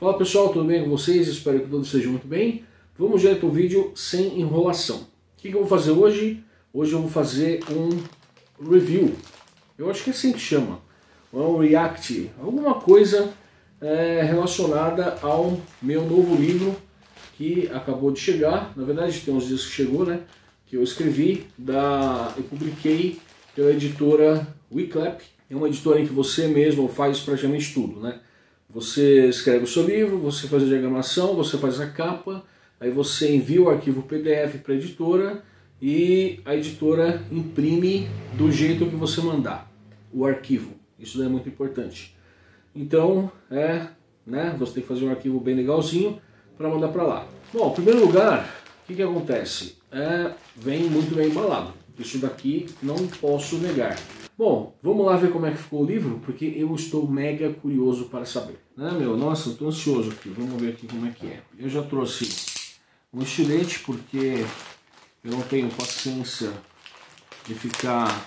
Fala pessoal, tudo bem com vocês? Espero que todos estejam muito bem. Vamos direto ao vídeo sem enrolação. O que eu vou fazer hoje? Hoje eu vou fazer um review. Eu acho que é assim que chama. Um react. Alguma coisa relacionada ao meu novo livro que acabou de chegar. Na verdade tem uns dias que chegou, né? Que eu escrevi, eu publiquei pela editora Wiclap. É uma editora em que você mesmo faz praticamente tudo, né? Você escreve o seu livro, você faz a diagramação, você faz a capa, aí você envia o arquivo PDF para a editora e a editora imprime do jeito que você mandar o arquivo. Isso daí é muito importante. Então, você tem que fazer um arquivo bem legalzinho para mandar para lá. Bom, em primeiro lugar, o que acontece? Vem muito bem embalado. Isso daqui não posso negar. Bom, vamos lá ver como é que ficou o livro, porque eu estou mega curioso para saber. Nossa, eu estou ansioso aqui. Vamos ver aqui como é que é. Eu já trouxe um estilete, porque eu não tenho paciência de ficar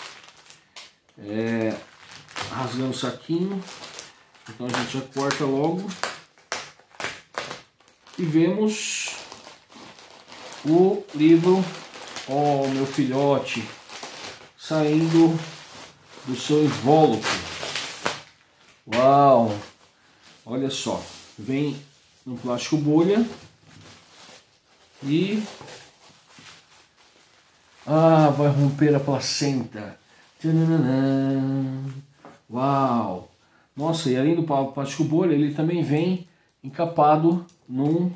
rasgando o saquinho. Então a gente já corta logo. E vemos o livro, ó, meu filhote, saindo do seu invólucro. Uau! Olha só, vem no plástico bolha e vai romper a placenta. Uau! Nossa, e além do plástico bolha, ele também vem encapado uma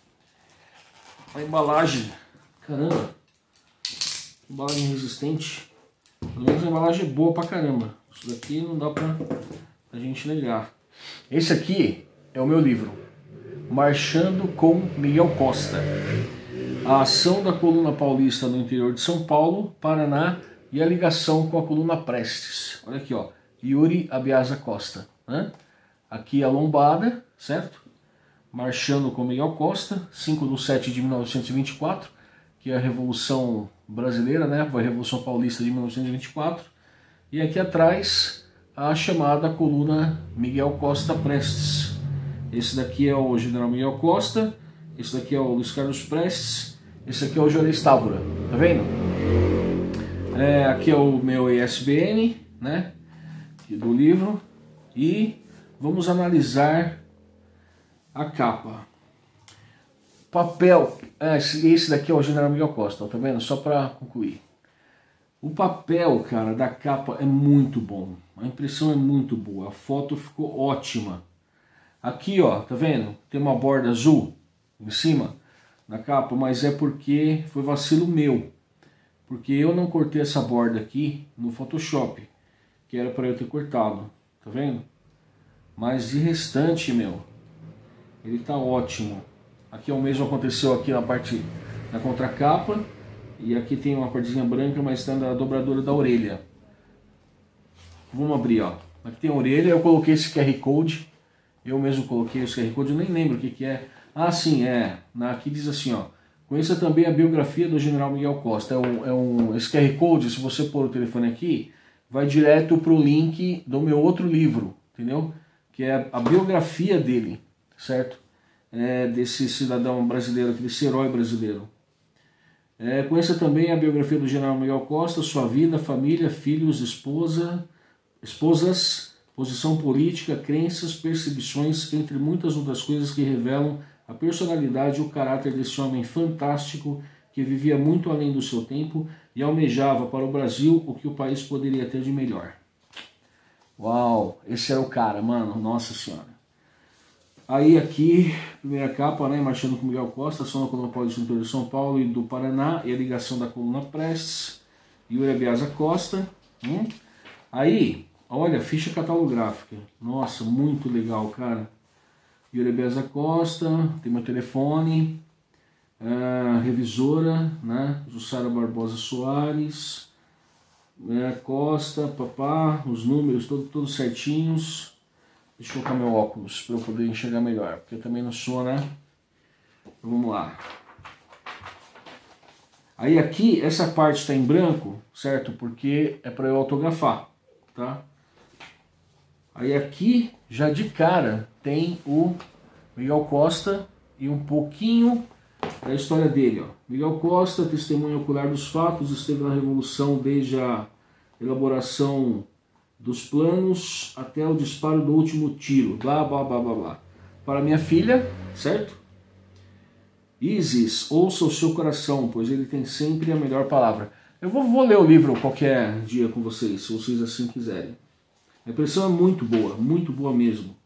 embalagem. Caramba! Embalagem resistente. Pelo menos a embalagem é boa pra caramba. Isso daqui não dá pra gente negar. Esse aqui é o meu livro, Marchando com Miguel Costa. A ação da coluna paulista no interior de São Paulo, Paraná e a ligação com a coluna Prestes. Olha aqui, ó, Yuri Abiasa Costa. Aqui a lombada, certo? Marchando com Miguel Costa, 5/7 de 1924, que é a Revolução Brasileira, né? Foi a Revolução Paulista de 1924. E aqui atrás a chamada coluna Miguel Costa Prestes. Esse daqui é o General Miguel Costa, esse daqui é o Luiz Carlos Prestes, esse aqui é o Juarez Távora, tá vendo? Aqui é o meu ISBN, né? Do livro. E vamos analisar a capa. Papel, esse daqui é o General Miguel Costa, tá vendo? Só para concluir. O papel, cara, da capa é muito bom. A impressão é muito boa. A foto ficou ótima. Aqui, ó, tá vendo? Tem uma borda azul em cima da capa, mas é porque foi vacilo meu. Porque eu não cortei essa borda aqui no Photoshop, que era para eu ter cortado. Tá vendo? Mas de restante, ele tá ótimo. Aqui é o mesmo aconteceu aqui na parte da contracapa. E aqui tem uma partezinha branca, mas está na dobradura da orelha. Vamos abrir, ó. Aqui tem a orelha, eu coloquei esse QR Code. Eu mesmo coloquei esse QR Code, eu nem lembro o que é. Ah, sim, aqui diz assim, ó. Conheça também a biografia do General Miguel Costa. Esse QR Code, se você pôr o telefone aqui, vai direto para o link do meu outro livro, entendeu? Que é a biografia dele, certo? Desse cidadão brasileiro, desse herói brasileiro. Conheça também a biografia do General Miguel Costa, sua vida, família, filhos, esposas, posição política, crenças, perseguições, entre muitas outras coisas que revelam a personalidade e o caráter desse homem fantástico que vivia muito além do seu tempo e almejava para o Brasil o que o país poderia ter de melhor. Uau, esse era o cara, mano, nossa senhora. Aí aqui, primeira capa, né, Marchando com Miguel Costa, ação da coluna paulista do interior de São Paulo e do Paraná, e a ligação da coluna Prestes, Yuri Abiasa Costa. Aí, olha, ficha catalográfica. Nossa, muito legal, cara. Yuri Abiasa Costa, tem meu telefone, revisora, né, Jussara Barbosa Soares, Costa, papá, os números todos certinhos. Deixa eu colocar meu óculos para eu poder enxergar melhor, porque eu também não sou, né? Então, vamos lá. Aí aqui, essa parte está em branco, certo? Porque é para eu autografar, tá? Aí aqui, já de cara, tem Miguel Costa e um pouquinho da história dele. Ó. Miguel Costa, testemunha ocular dos fatos, esteve na Revolução desde a elaboração dos planos até o disparo do último tiro, blá blá blá blá blá. Para minha filha, certo? Isis, ouça o seu coração, pois ele tem sempre a melhor palavra. Eu vou ler o livro qualquer dia com vocês, se vocês assim quiserem. A impressão é muito boa mesmo.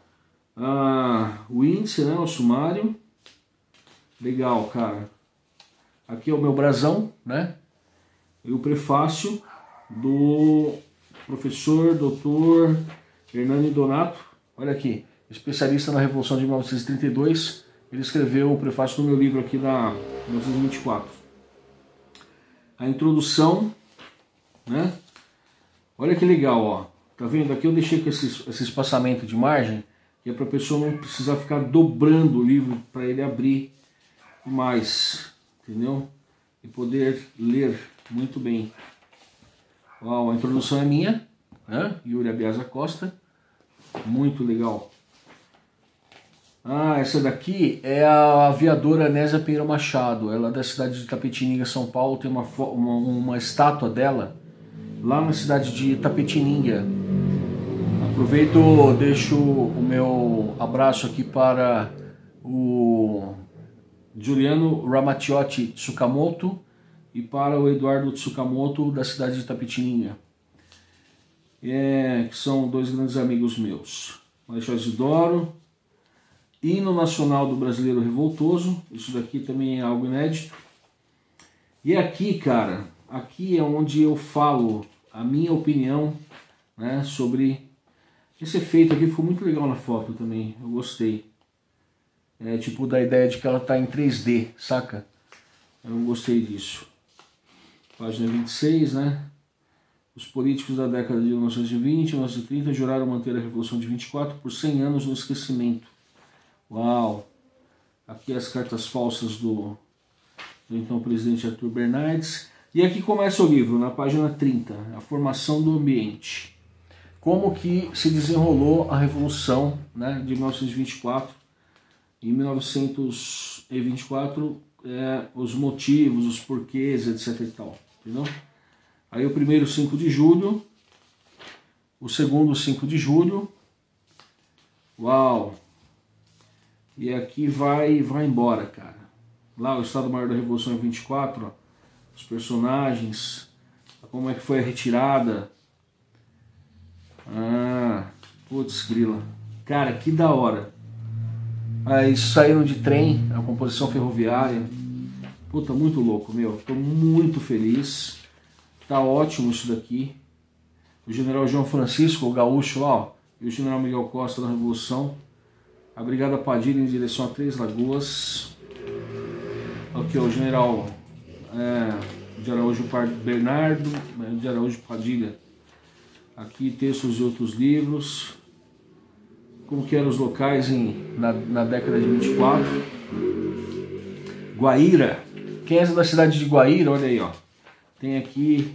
O índice, né, o sumário. Legal, cara. Aqui é o meu brasão, né? E o prefácio do professor Dr. Hernani Donato. Olha aqui, especialista na Revolução de 1932. Ele escreveu o prefácio do meu livro aqui da 1924. A introdução, né? Olha que legal, ó. Tá vendo? Aqui eu deixei com esse espaçamento de margem, que é para a pessoa não precisar ficar dobrando o livro para ele abrir mais, entendeu? E poder ler muito bem. Uau, a introdução é minha, né? Yuri Abiasa Costa. Muito legal. Essa daqui é a aviadora Nésia Pereira Machado. Ela é da cidade de Itapetininga, São Paulo. Tem uma estátua dela lá na cidade de Itapetininga. Aproveito, deixo o meu abraço aqui para o Giuliano Ramaciotti Tsukamoto e para o Eduardo Tsukamoto da cidade de Itapetininga, que são dois grandes amigos meus. Marechal Isidoro, Hino Nacional do Brasileiro Revoltoso, isso daqui também é algo inédito. E aqui, cara, aqui é onde eu falo a minha opinião, né, sobre esse efeito aqui. Ficou muito legal na foto também, eu gostei. Tipo da ideia de que ela tá em 3D, saca? Eu não gostei disso. Página 26, né? Os políticos da década de 1920 e 1930 juraram manter a Revolução de 24 por 100 anos no esquecimento. Uau! Aqui as cartas falsas do então presidente Arthur Bernardes. E aqui começa o livro, na página 30, a formação do ambiente. Como que se desenrolou a Revolução, né, de 1924. Em 1924, os motivos, os porquês, etc. e tal, entendeu? Aí o primeiro 5 de julho, o segundo 5 de julho, uau! E aqui vai embora, cara. Lá o Estado-Maior da Revolução em 24, ó, os personagens, como é que foi a retirada. Putz, grila. Cara, que da hora. Aí saíram de trem, a composição ferroviária. Puta, muito louco, meu. Tô muito feliz. Tá ótimo isso daqui. O general João Francisco, o gaúcho, ó, e o general Miguel Costa da Revolução. A Brigada Padilha em direção a Três Lagoas. Aqui, ó, o general de Araújo Bernardo, de Araújo Padilha. Aqui textos de outros livros. Como que eram os locais na década de 24. Guaíra. Quem é da cidade de Guaíra? Olha aí, ó. Tem aqui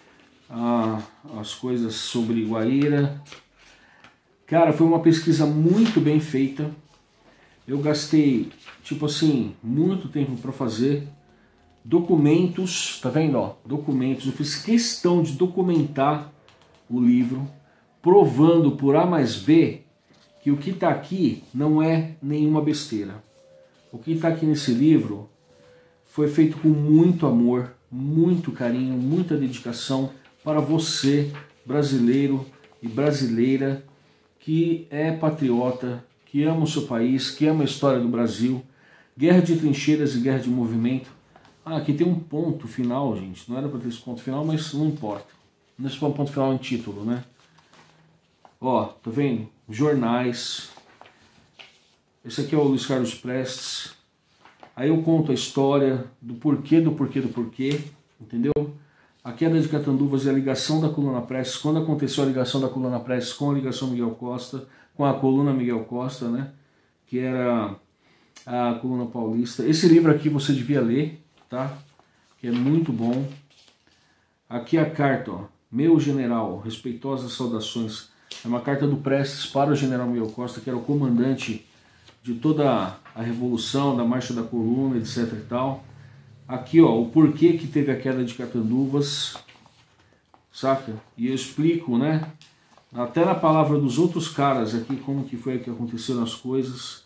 as coisas sobre Guaíra. Cara, foi uma pesquisa muito bem feita. Eu gastei, tipo assim, muito tempo para fazer. Documentos, tá vendo, ó? Documentos. Eu fiz questão de documentar o livro, provando por A mais B que o que está aqui não é nenhuma besteira. O que está aqui nesse livro foi feito com muito amor, muito carinho, muita dedicação para você, brasileiro e brasileira, que é patriota, que ama o seu país, que ama a história do Brasil. Guerra de trincheiras e guerra de movimento. Aqui tem um ponto final, gente. Não era para ter esse ponto final, mas não importa. Não é um ponto final em título, né? Ó, tá vendo? Jornais. Esse aqui é o Luiz Carlos Prestes. Aí eu conto a história do porquê, entendeu? A queda de Catanduvas e a ligação da coluna Prestes, quando aconteceu a ligação da coluna Prestes com a ligação Miguel Costa, com a coluna Miguel Costa, né? Que era a coluna paulista. Esse livro aqui você devia ler, tá? Que é muito bom. Aqui a carta, ó. Meu general, respeitosas saudações. É uma carta do Prestes para o general Miguel Costa, que era o comandante de toda a revolução, da marcha da coluna, etc e tal. Aqui, ó, o porquê que teve a queda de Catanduvas, saca? E eu explico, né? Até na palavra dos outros caras aqui, como que foi que aconteceram as coisas.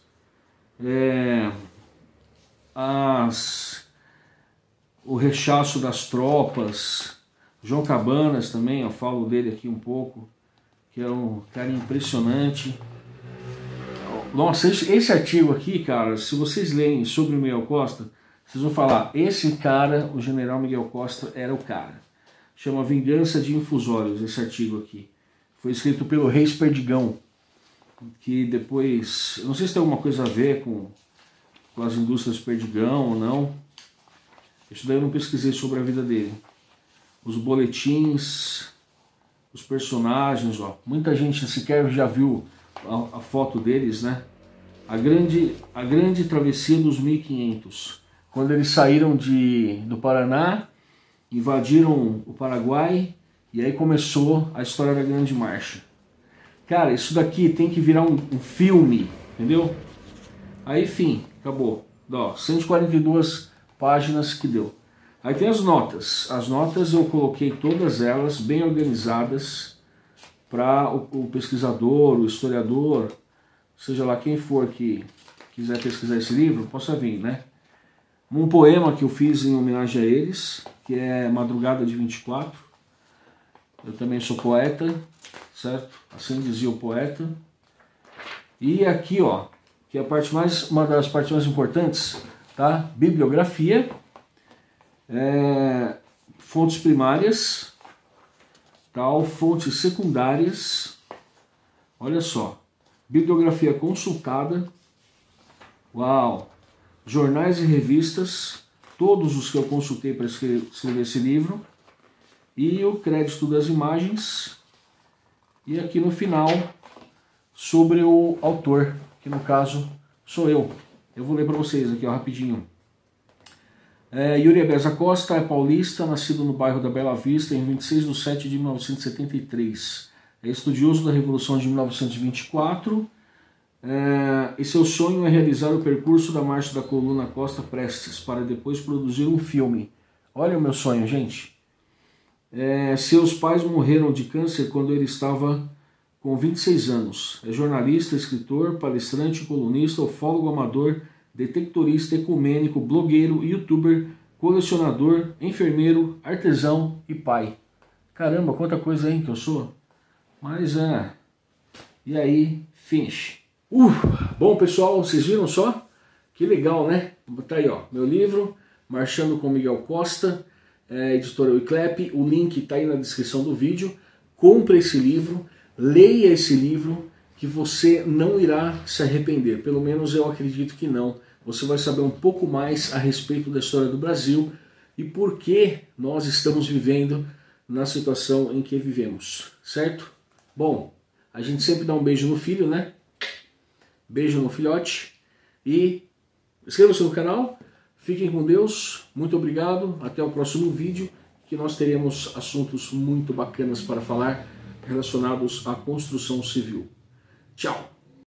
O rechaço das tropas. João Cabanas também, eu falo dele aqui um pouco, que é um cara impressionante. Nossa, esse artigo aqui, cara, se vocês leem sobre o Miguel Costa, vocês vão falar, esse cara, o general Miguel Costa, era o cara. Chama Vingança de Infusórios, esse artigo aqui. Foi escrito pelo Reis Perdigão, que depois, eu não sei se tem alguma coisa a ver com as indústrias Perdigão ou não. Isso daí eu não pesquisei sobre a vida dele. Os boletins, os personagens, ó. Muita gente sequer já viu a foto deles, né? A grande travessia dos 1500. Quando eles saíram do Paraná, invadiram o Paraguai, e aí começou a história da Grande Marcha. Cara, isso daqui tem que virar um filme, entendeu? Aí, enfim, acabou. Ó, 142 páginas que deu. Aí tem as notas. As notas eu coloquei todas elas bem organizadas para o pesquisador, o historiador, seja lá quem for que quiser pesquisar esse livro, possa vir, né? Um poema que eu fiz em homenagem a eles, que é Madrugada de 24. Eu também sou poeta, certo? Assim dizia o poeta. E aqui, ó, que é uma das partes mais importantes, tá? Bibliografia, fontes primárias, tal, fontes secundárias. Olha só, bibliografia consultada, uau, jornais e revistas, todos os que eu consultei para escrever esse livro, e o crédito das imagens, e aqui no final sobre o autor, que no caso sou eu. Eu vou ler para vocês aqui, ó, rapidinho. Yuri Abesa Costa é paulista, nascido no bairro da Bela Vista em 26 de setembro de 1973. É estudioso da Revolução de 1924 e seu sonho é realizar o percurso da Marcha da Coluna Costa Prestes para depois produzir um filme. Olha o meu sonho, gente. Seus pais morreram de câncer quando ele estava com 26 anos. É jornalista, escritor, palestrante, colunista, ufólogo amador, detectorista, ecumênico, blogueiro, youtuber, colecionador, enfermeiro, artesão e pai. Caramba, quanta coisa aí que eu sou. Mas e aí, finish. Bom, pessoal, vocês viram só? Que legal, né? Tá aí, ó, meu livro, Marchando com Miguel Costa, editora Wiclap. O link tá aí na descrição do vídeo. Compre esse livro, leia esse livro, que você não irá se arrepender. Pelo menos eu acredito que não. Você vai saber um pouco mais a respeito da história do Brasil e por que nós estamos vivendo na situação em que vivemos, certo? Bom, a gente sempre dá um beijo no filho, né? Beijo no filhote. E inscreva-se no canal. Fiquem com Deus. Muito obrigado. Até o próximo vídeo, que nós teremos assuntos muito bacanas para falar relacionados à construção civil. Tchau!